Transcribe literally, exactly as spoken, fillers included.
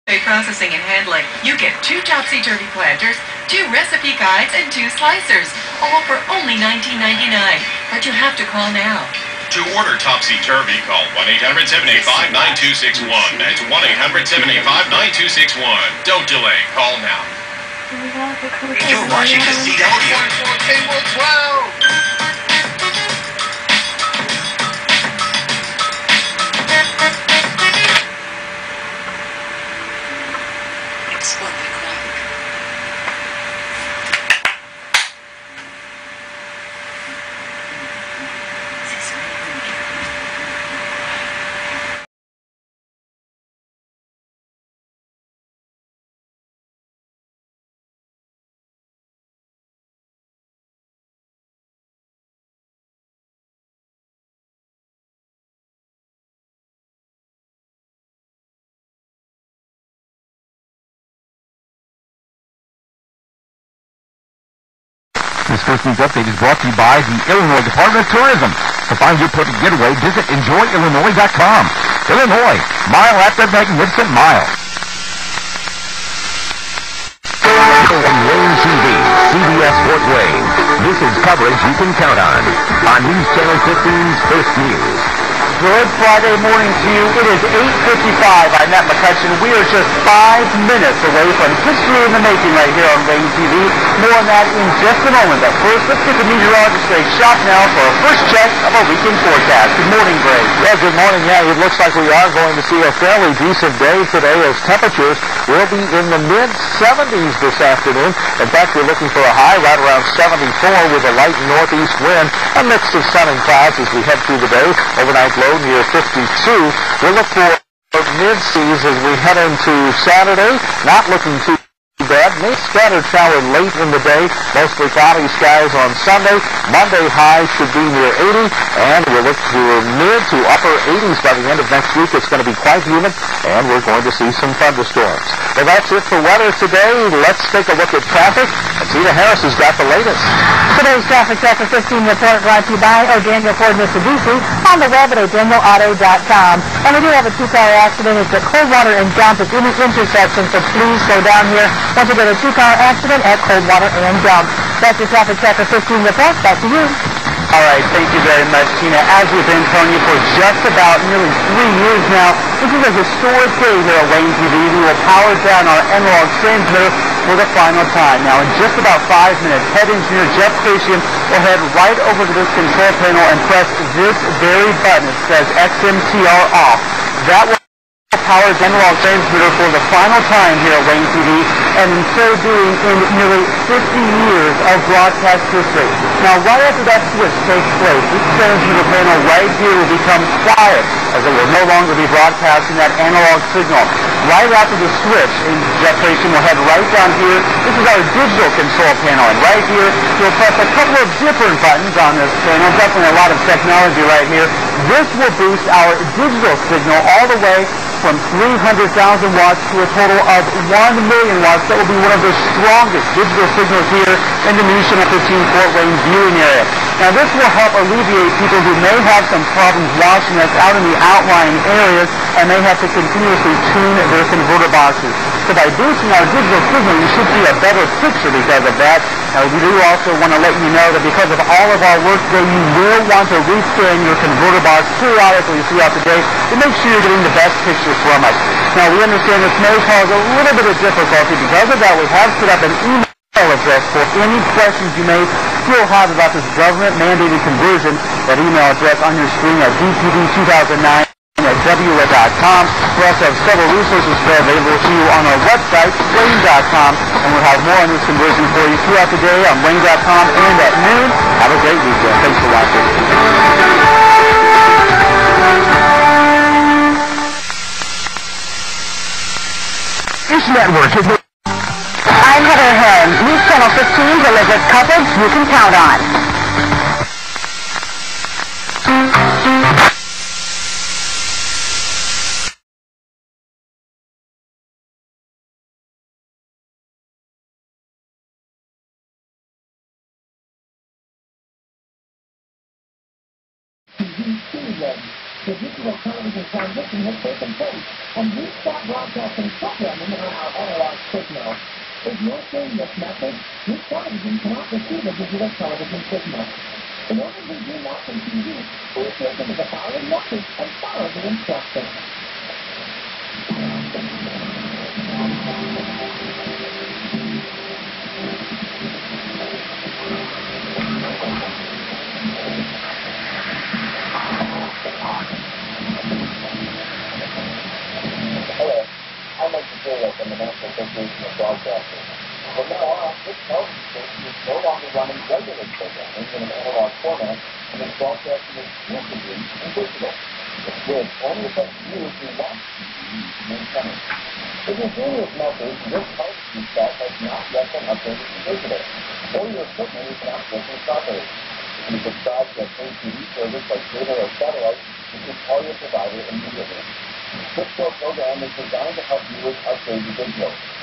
Processing and handling. You get two topsy-turvy planters, two recipe guides, and two slicers, all for only nineteen ninety-nine. But you have to call now. To order Topsy-Turvy, call one eight hundred, seven eight five, nine two six one. That's one eight hundred, seven eight five, nine two six one. Don't delay. Call now. You're watching the C W. Cable twelve. It's one o'clock. This First News Update is brought to you by the Illinois Department of Tourism. To find your perfect getaway, visit enjoy illinois dot com. Illinois, mile after magnificent mile. On Wayne T V, C B S Fort Wayne. This is coverage you can count on. On News Channel fifteen's First News. Good Friday morning to you. It is eight fifty-five. I'm Matt McCutcheon. We are just five minutes away from history in the making right here on Wayne T V. More on that in just a moment. But first, let's get the meteorologist Greg Schott now for our first check of our weekend forecast. Good morning, Greg. Yeah, good morning. Yeah, it looks like we are going to see a fairly decent day today as temperatures will be in the mid seventies this afternoon. In fact, we're looking for a high right around seventy-four with a light northeast wind, a mix of sun and clouds as we head through the day. Overnight low near fifty-two. We'll look for mid-seas as we head into Saturday. Not looking too bad. May scattered shower late in the day. Mostly cloudy skies on Sunday. Monday high should be near eighty, and we'll look to mid to upper eighties by the end of next week. It's going to be quite humid, and we're going to see some thunderstorms. Well, that's it for weather today. Let's take a look at traffic. And Tina Harris has got the latest. Today's traffic chapter fifteen report brought to you by O'Daniel Ford Mitsubishi on the web at o'daniel auto dot com. And we do have a two-car accident. It's at Coldwater and Jump. It's in the intersection, so please slow down here. Once you get a two-car accident at Coldwater and Jump. That's your traffic chapter fifteen report. Back to you. All right, thank you very much, Tina. As we've been telling you for just about nearly three years now, this is a historic day here at Wayne T V. We will power down our analog transmitter for the final time. Now, in just about five minutes, head engineer Jeff Christian will head right over to this control panel and press this very button. It says X M T R off. That will power analog transmitter for the final time here at Wayne T V, and in so doing in nearly fifty years of broadcast history. Now, right after that switch takes place, this transmitter panel right here will become quiet, as it will no longer be broadcasting that analog signal. Right after the switch, and Jeff Christian will head right down here. This is our digital control panel, and right here, you'll press a couple of different buttons on this panel. Definitely a lot of technology right here. This will boost our digital signal all the way from three hundred thousand watts to a total of one million watts. That will be one of the strongest digital signals here in the News Channel fifteen Fort Wayne viewing area. Now, this will help alleviate people who may have some problems watching us out in the outlying areas and may have to continuously tune their converter boxes. So by boosting our digital signal, you should see a better picture because of that. Now, we do also want to let you know that because of all of our work today, you will want to rescan your converter box periodically throughout the day to make sure you're getting the best picture from us. Now, we understand this may cause a little bit of difficulty. Because of that, we have set up an email address for any questions you may still have about this government-mandated conversion. That email address on your screen at d t v two thousand nine at w a dot com. We also have several resources available to you on our website, wayne dot com, and we'll have more on this conversion for you throughout the day on wayne dot com and at noon. Have a great weekend. Thanks for watching. This network is... I'm Heather Heron. News Channel fifteen delivers coverage you can count on. Mm-hmm. The digital television transition has taken place, and we stop broadcasting programming on our analog signal. If you're seeing this message, this television cannot receive a digital television signal. In order to do watching T V, please listen to the following message and follow the instructions. Hello, I'm Mike Material from the National Association of Broadcasters. From now on, this television station is no longer running regular programming in an analog format and is broadcasting exclusively in digital. This only affects you if you want T V to maintain. If you're hearing this message, your television set has not yet been updated to digital, or your equipment is not working properly. If you subscribe to a free T V service like cable or satellite, you should call your provider immediately. This show program is designed to help viewers upgrade to digital.